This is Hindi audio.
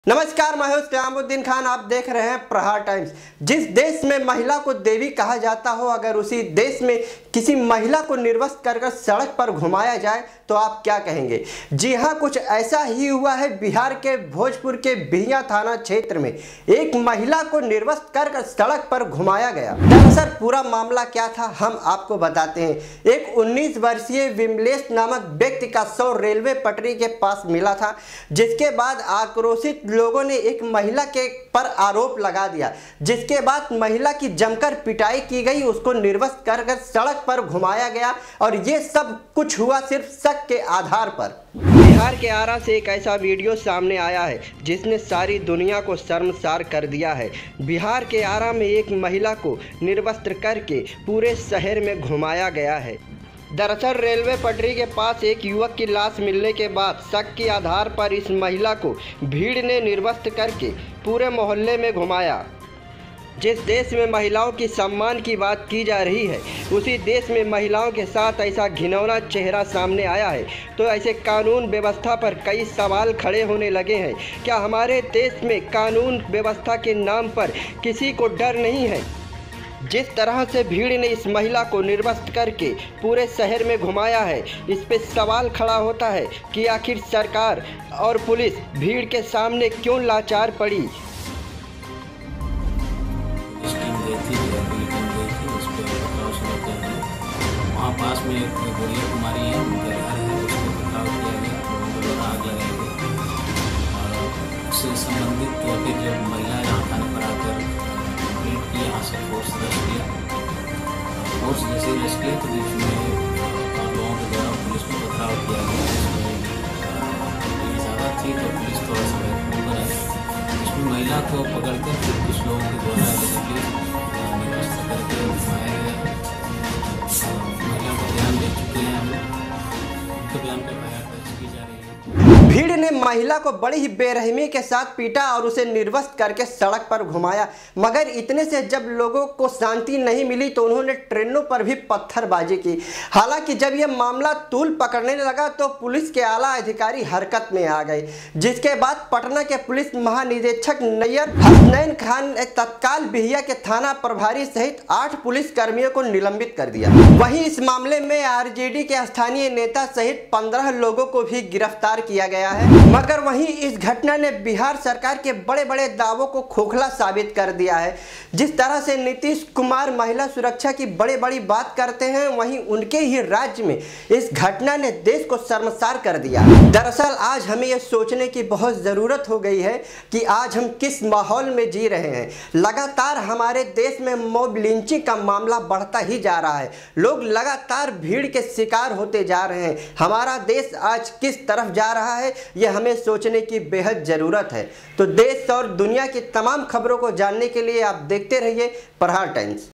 नमस्कार, मैं हूं इस्लामुद्दीन खान। आप देख रहे हैं प्रहार टाइम्स। जिस देश में महिला को देवी कहा जाता हो, अगर उसी देश में किसी महिला को निर्वस्त्र कर सड़क पर घुमाया जाए तो आप क्या कहेंगे? जी हां, कुछ ऐसा ही हुआ है। बिहार के भोजपुर के बिहिया थाना क्षेत्र में एक महिला को निर्वस्त्र कर सड़क पर घुमाया गया। दरअसल पूरा मामला क्या था, हम आपको बताते हैं। एक 19 वर्षीय विमलेश नामक व्यक्ति का शव रेलवे पटरी के पास मिला था, जिसके बाद आक्रोशित लोगों ने एक महिला के पर आरोप लगा दिया, जिसके बाद महिला की जमकर पिटाई की गई, उसको निर्वस्त्र कर सड़क पर घुमाया गया और ये सब कुछ हुआ सिर्फ शक के आधार पर। बिहार के आरा से एक ऐसा वीडियो सामने आया है जिसने सारी दुनिया को शर्मसार कर दिया है। बिहार के आरा में एक महिला को निर्वस्त्र करके पूरे शहर में घुमाया गया है। दरअसल रेलवे पटरी के पास एक युवक की लाश मिलने के बाद शक के आधार पर इस महिला को भीड़ ने निर्वस्त्र करके पूरे मोहल्ले में घुमाया। जिस देश में महिलाओं की सम्मान की बात की जा रही है, उसी देश में महिलाओं के साथ ऐसा घिनौना चेहरा सामने आया है, तो ऐसे कानून व्यवस्था पर कई सवाल खड़े होने लगे हैं। क्या हमारे देश में कानून व्यवस्था के नाम पर किसी को डर नहीं है? जिस तरह से भीड़ ने इस महिला को निर्वस्त्र करके पूरे शहर में घुमाया है, इस पे सवाल खड़ा होता है कि आखिर सरकार और पुलिस भीड़ के सामने क्यों लाचार पड़ी। वहाँ पास में एक गुड़िया कुमारी है, उनका घर है, उसको पथराव किया गया, उनको द्वारा आग लगाई गई और उससे संबंधित फिर जब महिला यहाँ थाने पर आकर कंप्लेंट की, यहाँ से फोर्स रश किया। फोर्स जैसे रश किया तो बीच में लोगों के द्वारा पुलिस को पथराव किया गया, जिसमें ज़्यादा थी तो पुलिस थोड़ा सा महत्वपूर्ण है। उसमें महिला को पकड़कर फिर कुछ लोगों के द्वारा निर्वस्त्र करके घुमाया गया। महिला को बयान दे चुके हैं, हम उनके बयान पर एफआईआर दर्ज की जा रही है। भीड़ ने महिला को बड़ी ही बेरहमी के साथ पीटा और उसे निर्वस्त्र करके सड़क पर घुमाया, मगर इतने से जब लोगों को शांति नहीं मिली तो उन्होंने ट्रेनों पर भी पत्थरबाजी की। हालांकि जब यह मामला तूल पकड़ने लगा तो पुलिस के आला अधिकारी हरकत में आ गए, जिसके बाद पटना के पुलिस महानिदेशक नैयर हसनैन खान ने तत्काल बिहिया के थाना प्रभारी सहित 8 पुलिस कर्मियों को निलंबित कर दिया। वहीं इस मामले में आरजेडी के स्थानीय नेता सहित 15 लोगों को भी गिरफ्तार किया गया है। मगर वहीं इस घटना ने बिहार सरकार के बड़े बड़े दावों को खोखला साबित कर दिया है। जिस तरह से नीतीश कुमार महिला सुरक्षा की बड़ी बड़ी बात करते हैं, वहीं उनके ही राज्य में इस घटना ने देश को शर्मसार कर दिया। दरअसल आज हमें यह सोचने की बहुत जरूरत हो गई है कि आज हम किस माहौल में जी रहे हैं। लगातार हमारे देश में मॉब लिंचिंग का मामला बढ़ता ही जा रहा है। लोग लगातार भीड़ के शिकार होते जा रहे हैं। हमारा देश आज किस तरफ जा रहा है, यह हमें सोचने की बेहद ज़रूरत है। तो देश और दुनिया की तमाम खबरों को जानने के लिए आप देखते रहिए प्रहार टाइम्स।